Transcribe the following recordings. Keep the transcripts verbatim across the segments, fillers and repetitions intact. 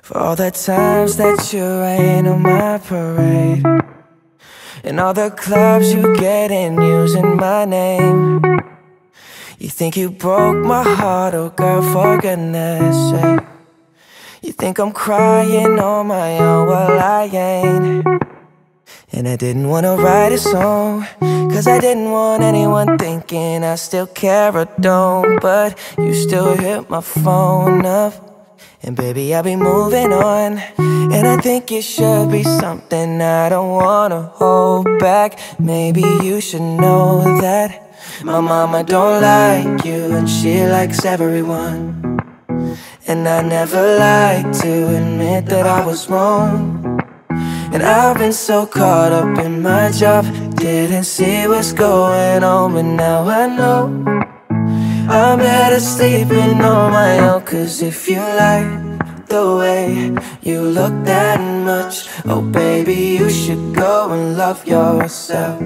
For all the times that you rain on my parade, and all the clubs you get in using my name. You think you broke my heart, oh girl, for goodness sake. You think I'm crying on my own, well I ain't. And I didn't wanna write a song, cause I didn't want anyone thinking I still care or don't. But you still hit my phone up, and baby, I'll be moving on. And I think it should be something I don't wanna hold back. Maybe you should know that my mama don't like you, and she likes everyone. And I never like to admit that I was wrong. And I've been so caught up in my job, didn't see what's going on, but now I know I'm better sleeping on my own. Cause if you like the way you look that much, oh baby, you should go and love yourself.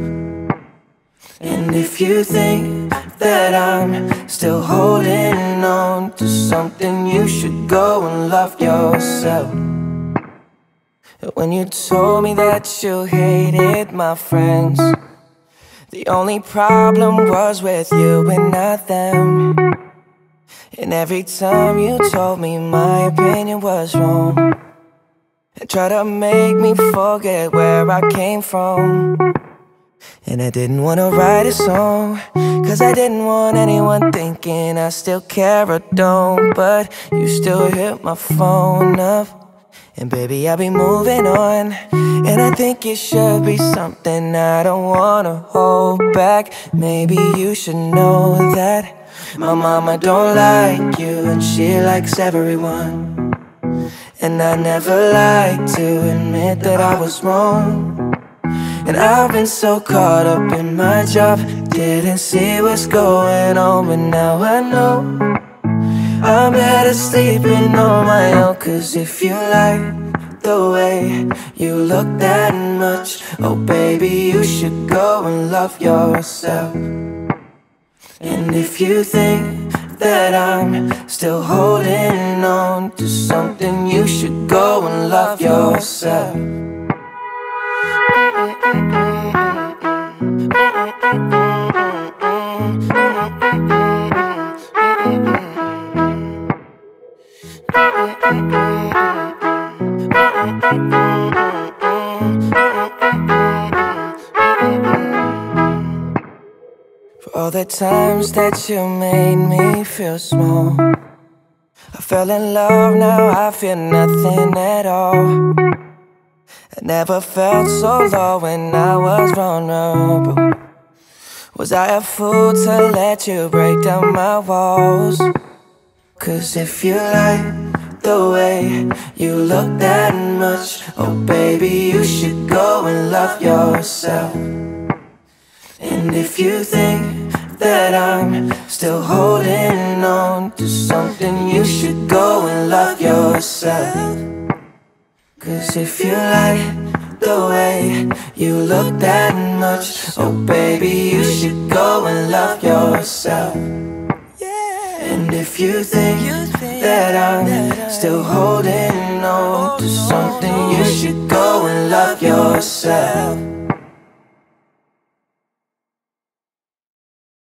And if you think that I'm still holding on to something, you should go and love yourself. When you told me that you hated my friends, the only problem was with you and not them. And every time you told me my opinion was wrong, and tried to make me forget where I came from. And I didn't wanna write a song, cause I didn't want anyone thinking I still care or don't. But you still hit my phone up, and baby, I'll be moving on. And I think it should be something I don't wanna hold back. Maybe you should know that my mama don't like you, and she likes everyone. And I never like to admit that I was wrong. And I've been so caught up in my job, didn't see what's going on, but now I know I'm better sleeping on my own. Cause if you like the way you look that much, oh baby, you should go and love yourself. And if you think that I'm still holding on to something, you should go and love yourself. For all the times that you made me feel small, I fell in love, now I feel nothing at all. I never felt so low when I was vulnerable. Was I a fool to let you break down my walls? Cause if you like the way you look that much, oh baby, you should go and love yourself. And if you think that I'm still holding on to something, you should go and love yourself. Cause if you like the way you look that much, oh baby, you should go and love yourself. And if you think that I'm still holding on to something, you should go and love yourself.